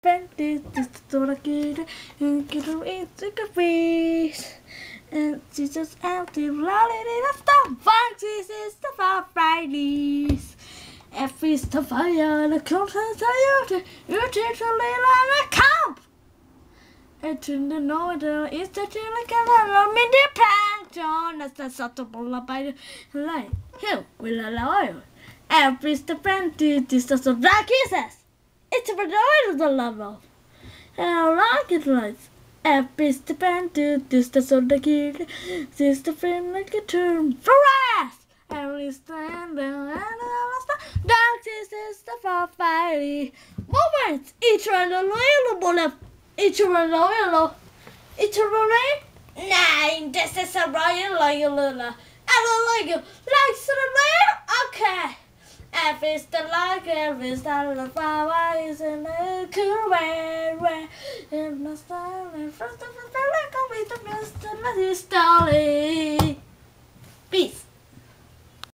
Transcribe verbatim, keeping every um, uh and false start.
This is what I get and get her into the face. And she's just empty, reality. That's the fun. This is the fun Fridays. F is the fire, the content you you take a little and a camp. And in the north is the chilican in the plankton. That's the subtle by the light. Here will allow you. F is the friend, this is the black kisses. It's a of the level. And I like it right. F is the band, this the sort of kid. This the friend like a term for us. And we stand there and the dark is the far fiery moments. Each one a loyal, each one loyal, each one nine. This is a royal loyal. I don't like you. Like the okay. F is the like, F is the flower, is in the cool way, in the style, and first of all, I come with the best of my story.